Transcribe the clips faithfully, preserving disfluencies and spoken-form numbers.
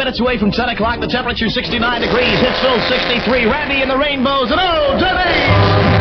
minutes away from ten o'clock. The temperature sixty-nine degrees. Hitsville sixty-three. Randy and the Rainbows. And oh, Jimmy!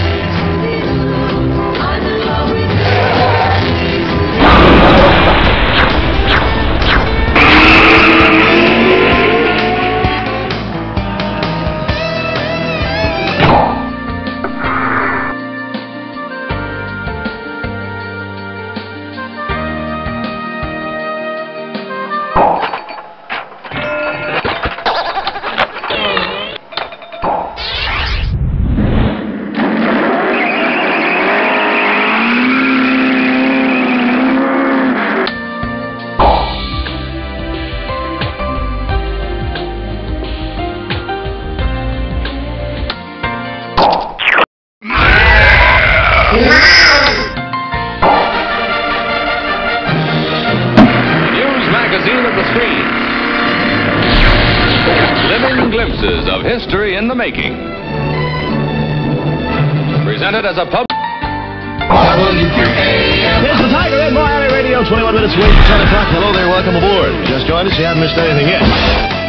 News magazine of the screen. Living glimpses of history in the making. Presented as a pub. Here's the Tiger in Miami Radio, twenty-one minutes away from ten o'clock. Hello there, welcome aboard. Just joined us, you haven't missed anything yet.